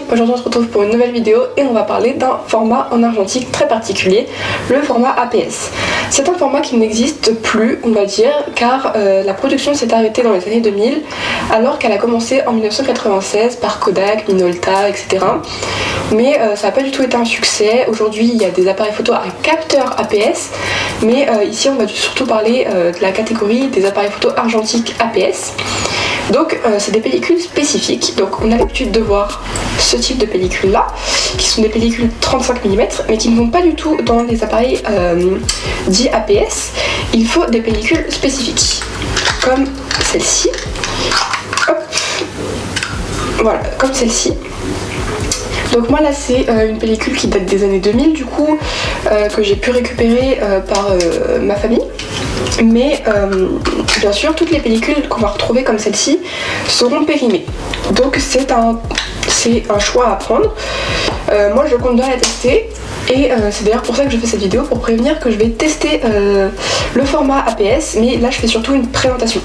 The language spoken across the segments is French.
Aujourd'hui on se retrouve pour une nouvelle vidéo et on va parler d'un format en argentique très particulier, le format APS. C'est un format qui n'existe plus, on va dire, car la production s'est arrêtée dans les années 2000 alors qu'elle a commencé en 1996 par Kodak, Minolta, etc. Mais ça n'a pas du tout été un succès. Aujourd'hui il y a des appareils photo à capteur APS, mais ici on va surtout parler de la catégorie des appareils photo argentiques APS. Donc c'est des pellicules spécifiques, donc on a l'habitude de voir ce type de pellicules là, qui sont des pellicules 35 mm, mais qui ne vont pas du tout dans les appareils dits APS. Il faut des pellicules spécifiques, comme celle-ci. Voilà, comme celle-ci. Donc moi là c'est une pellicule qui date des années 2000 du coup, que j'ai pu récupérer par ma famille. Mais bien sûr toutes les pellicules qu'on va retrouver comme celle-ci seront périmées. Donc c'est un choix à prendre. Moi je compte bien la tester. Et c'est d'ailleurs pour ça que je fais cette vidéo, pour prévenir que je vais tester le format APS. Mais là je fais surtout une présentation.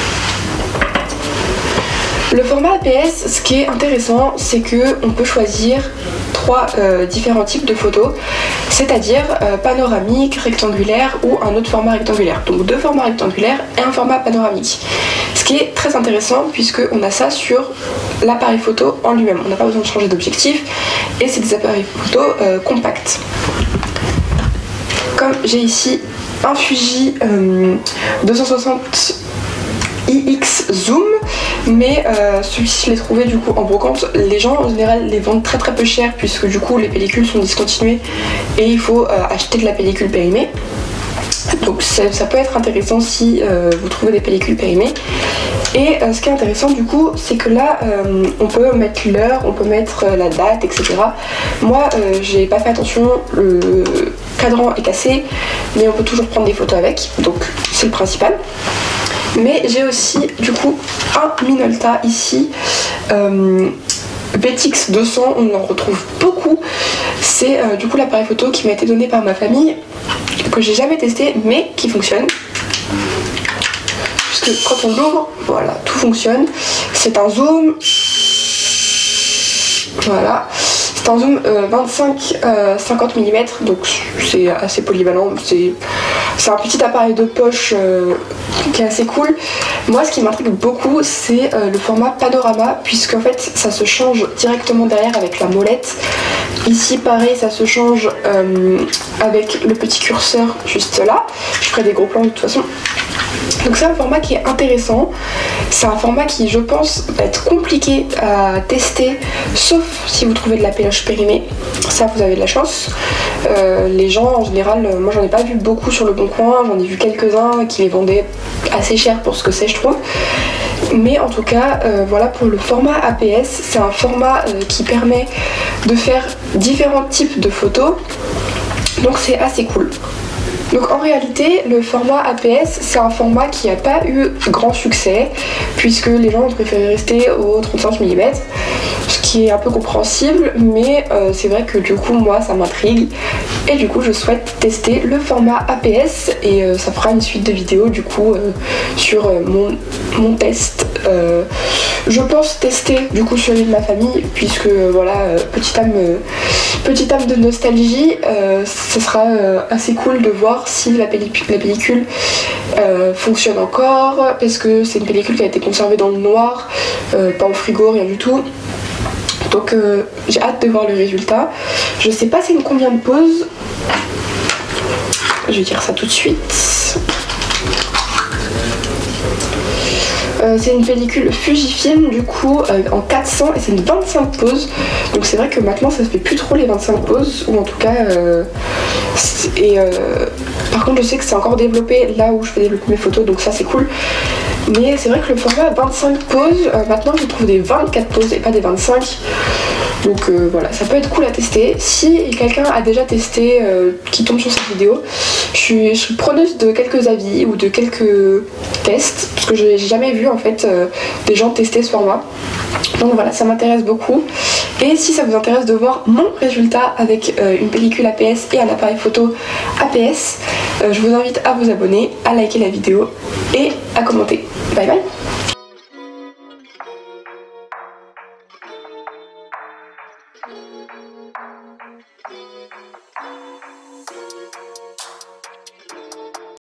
Le format APS, ce qui est intéressant, c'est qu'on peut choisir trois différents types de photos, c'est-à-dire panoramique, rectangulaire ou un autre format rectangulaire. Donc deux formats rectangulaires et un format panoramique. Ce qui est très intéressant puisque on a ça sur l'appareil photo en lui-même. On n'a pas besoin de changer d'objectif et c'est des appareils photo compacts. Comme j'ai ici un Fuji 260 IX Zoom, mais celui-ci je l'ai trouvé du coup en brocante. Les gens en général les vendent très peu cher puisque du coup les pellicules sont discontinuées et il faut acheter de la pellicule périmée. Donc ça peut être intéressant si vous trouvez des pellicules périmées. Et ce qui est intéressant du coup, c'est que là on peut mettre l'heure, on peut mettre la date, etc. Moi j'ai pas fait attention, le cadran est cassé, mais on peut toujours prendre des photos avec, donc c'est le principal. Mais j'ai aussi du coup un Minolta ici, BTX 200, on en retrouve beaucoup. C'est du coup l'appareil photo qui m'a été donné par ma famille, que j'ai jamais testé mais qui fonctionne. Puisque quand on l'ouvre, voilà, tout fonctionne. C'est un zoom, voilà. C'est un zoom 25-50 mm, donc c'est assez polyvalent. C'est un petit appareil de poche qui est assez cool. Moi ce qui m'intrigue beaucoup c'est le format panorama, puisque en fait ça se change directement derrière avec la molette. Ici pareil ça se change avec le petit curseur juste là. Je ferai des gros plans de toute façon. Donc c'est un format qui est intéressant, c'est un format qui je pense va être compliqué à tester, sauf si vous trouvez de la péloche périmée, ça vous avez de la chance. Les gens en général, moi j'en ai pas vu beaucoup sur le bon coin, j'en ai vu quelques-uns qui les vendaient assez cher pour ce que c'est je trouve. Mais en tout cas voilà pour le format APS, c'est un format qui permet de faire différents types de photos, donc c'est assez cool. Donc en réalité le format APS c'est un format qui n'a pas eu grand succès puisque les gens ont préféré rester au 35 mm, ce qui est un peu compréhensible, mais c'est vrai que du coup moi ça m'intrigue et du coup je souhaite tester le format APS et ça fera une suite de vidéos du coup sur mon test. Je pense tester du coup celui de ma famille puisque voilà, petite âme de nostalgie, ce sera assez cool de voir si la pellicule fonctionne encore, parce que c'est une pellicule qui a été conservée dans le noir, pas au frigo, rien du tout. Donc j'ai hâte de voir le résultat. Je sais pas c'est une combien de poses, je vais dire ça tout de suite. C'est une pellicule Fujifilm du coup en 400 et c'est une 25 poses. Donc c'est vrai que maintenant ça se fait plus trop les 25 poses, ou en tout cas par contre je sais que c'est encore développé là où je fais développer mes photos, donc ça c'est cool. Mais c'est vrai que le format 25 poses, maintenant je trouve des 24 poses et pas des 25. Donc voilà, ça peut être cool à tester. Si quelqu'un a déjà testé, qui tombe sur cette vidéo, je suis preneuse de quelques avis ou de quelques tests, parce que j'ai jamais vu en fait des gens tester ce format. Donc voilà, ça m'intéresse beaucoup. Et si ça vous intéresse de voir mon résultat avec une pellicule APS et un appareil photo APS, je vous invite à vous abonner, à liker la vidéo et à commenter. Bye bye.